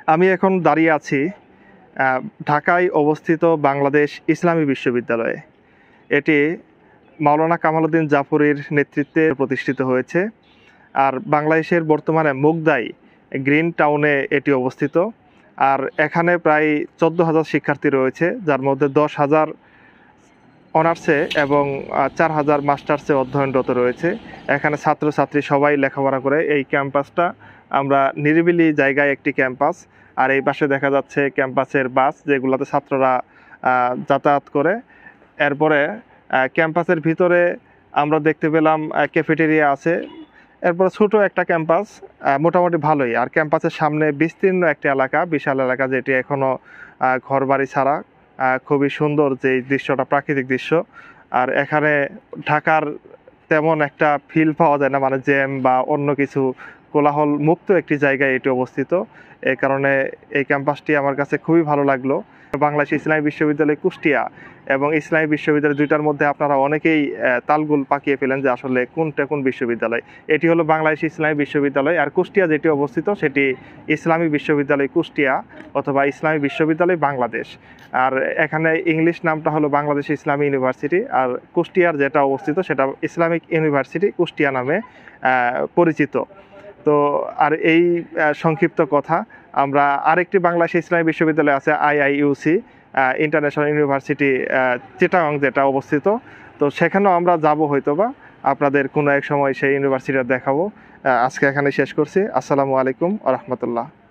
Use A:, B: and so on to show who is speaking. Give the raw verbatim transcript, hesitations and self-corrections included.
A: আমি এখন দাঁড়িয়ে আছি আহ, ঢাকায় অবস্থিত বাংলাদেশ ইসলামী বিশ্ববিদ্যালয়ে। এটি মাওলানা কামাল উদ্দিন জাফরির নেতৃত্বে প্রতিষ্ঠিত হয়েছে। আর বাংলাদেশের বর্তমানে মুগদাই গ্রিন টাউনে এটি অবস্থিত। আর এখানে প্রায় চোদ্দো হাজার শিক্ষার্থী রয়েছে, যার মধ্যে দশ হাজার অনার্সে এবং আহ, চার হাজার মাস্টার্সে অধ্যয়নরত রয়েছে। এখানে ছাত্রছাত্রী সবাই লেখাপড়া করে। এই ক্যাম্পাসটা আমরা নিরিবিলি জায়গায় একটি ক্যাম্পাস। আর এই পাশে দেখা যাচ্ছে ক্যাম্পাসের বাস, যেগুলোতে ছাত্ররা আহ, যাতায়াত করে। এরপরে আহ, ক্যাম্পাসের ভিতরে আমরা দেখতে পেলাম ক্যাফেটেরিয়া আছে। এরপর ছোট একটা ক্যাম্পাস, আহ, মোটামুটি ভালোই। আর ক্যাম্পাসের সামনে বিস্তীর্ণ একটি এলাকা, বিশাল এলাকা, যেটি এখনো আহ, ঘরবাড়ি ছাড়া। আহ, খুবই সুন্দর যে দৃশ্যটা, প্রাকৃতিক দৃশ্য। আর এখানে ঢাকার তেমন একটা ফিল পাওয়া যায় না, মানে জ্যাম বা অন্য কিছু, কোলাহল মুক্ত একটি জায়গায় এটি অবস্থিত। এই কারণে এই ক্যাম্পাসটি আমার কাছে খুবই ভালো লাগলো। বাংলাদেশ ইসলামী বিশ্ববিদ্যালয় কুষ্টিয়া এবং ইসলামী বিশ্ববিদ্যালয় দুইটার মধ্যে আপনারা অনেকেই আহ, তালগোল পাকিয়ে ফেলেন যে আসলে কোনটা কোন বিশ্ববিদ্যালয়। এটি হলো বাংলাদেশ ইসলামী বিশ্ববিদ্যালয়। আর কুষ্টিয়া যেটি অবস্থিত সেটি ইসলামী বিশ্ববিদ্যালয় কুষ্টিয়া অথবা ইসলামী বিশ্ববিদ্যালয় বাংলাদেশ। আর এখানে ইংলিশ নামটা হলো বাংলাদেশ ইসলামী ইউনিভার্সিটি। আর কুষ্টিয়ার যেটা অবস্থিত সেটা ইসলামিক ইউনিভার্সিটি কুষ্টিয়া নামে আহ, পরিচিত। তো আর এই আহ, সংক্ষিপ্ত কথা। আমরা আরেকটি বাংলাদেশ ইসলামী বিশ্ববিদ্যালয় আছে, আইআইইউসি ইন্টারন্যাশনাল ইউনিভার্সিটি চিটাগং, যেটা অবস্থিত। তো সেখানেও আমরা যাব হয়তোবা, আপনাদের কোনো এক সময় সেই ইউনিভার্সিটি দেখাবো। আহ, আজকে এখানে শেষ করছি। আসসালামু আলাইকুম ওয়া রাহমাতুল্লাহ।